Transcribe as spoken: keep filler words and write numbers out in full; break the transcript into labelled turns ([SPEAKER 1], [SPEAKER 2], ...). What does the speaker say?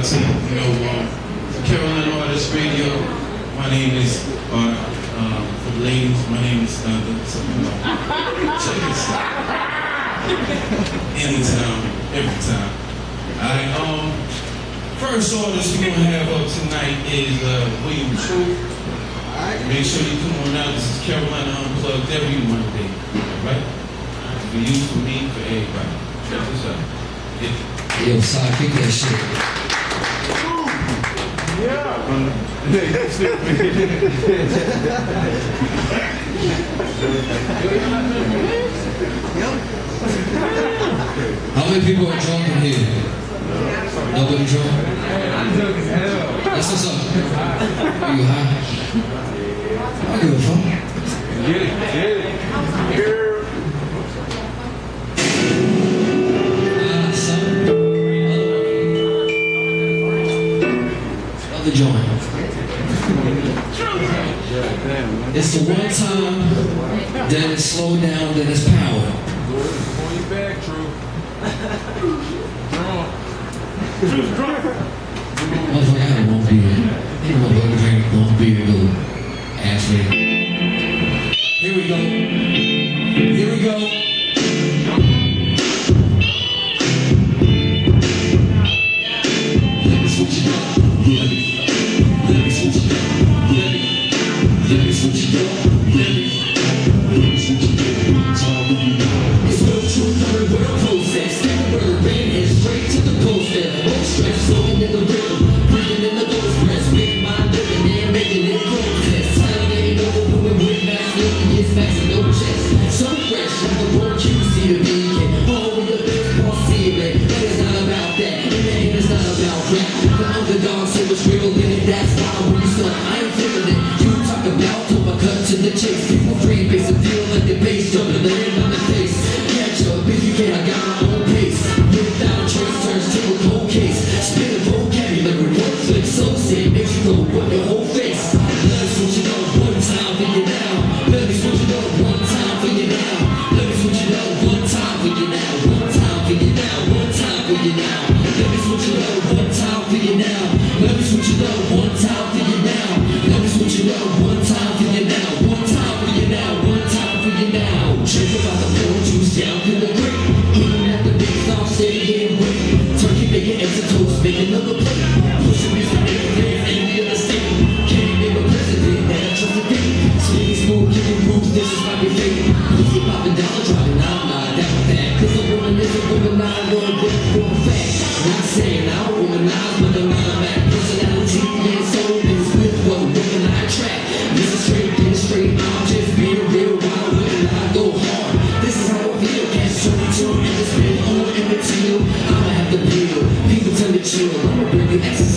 [SPEAKER 1] to, you know, um, Carolina Artist Radio. My name is, uh, uh, for the ladies, my name is Noda. So, you know, check this out. Anytime, every time. Alright, um, first artist we're gonna have up tonight is uh, William Truth. Alright. Make sure you come on out. This is Carolina Unplugged every Monday. Alright? For you, for me, for everybody. Check this out. Yeah.
[SPEAKER 2] Yo, sorry, kick that shit.
[SPEAKER 3] Yeah.
[SPEAKER 2] How many people are drunk in here? Nobody drunk?
[SPEAKER 3] I'm drunk as hell.
[SPEAKER 2] That's what's up. Are you high? I don't give a fuck.
[SPEAKER 3] Get it, get it. Here.
[SPEAKER 2] Ah, son. Other joint. It's the one time that it's slowed down, that it's power.
[SPEAKER 3] Pull you back, True. Drunk. True's drunk.
[SPEAKER 2] Motherfucker, I had one beer. He motherfucker drink one beer, go ass me. Here we go. Here we go. Let me switch it up. Let me, let me switch it up. Let me, let me switch it up. Let me, let me switch it up. It's no truth, I'm a real process. Stick a bird, rain and straight to the post. Both stretch, flowing in the rhythm. Breathing in the nose press. Big mind living there, making it protest. Time ain't over, moving with mass, looking yes, max and no chest. So fresh, like the word Q C to me. All with the baseball see it. But it's not about that. In the end, it's not about rap. The underdog, so much real in it. That's why when you start, I ain't feeling it. You talk about till I cut to the chase. People free base and feel like the bass jumping the land on the face. Catch up if you can, I got my own pace. Without trace turns to a cold case. Spin a vocabulary, one flick, so sick, makes you go run your whole face. Let me switch it up one time for you now. Let me switch it up one time for you now. Let me switch it up one time for you now. One time for you now. One time for you now. Let me switch it up one time for you now. Let me switch it up one time for you now. Let me switch it up one time for you now. One time for you now. One time for you now. Drink about the orange juice down to the grate. Eating at the big stop, steady getting weight. Turkey bacon, eggs and toast, make another plate. Pushing me from everywhere, any other state. Can't name a president that I trust a date. Skinny smooth, kicking moves, this is my fate. Pussy popping down, driving, I'm not down with that. Cause a woman is a woman, I know a bit for a fact. Not saying I don't womanize, but the manny-mac personality and soul is with what woman I attract. This is straight, get it straight, I'm just being real. Wild women, I go hard. This is how I feel, can't show me to and it's been on in material. I'ma have to deal, people tell me chill, I'ma bring you exercise.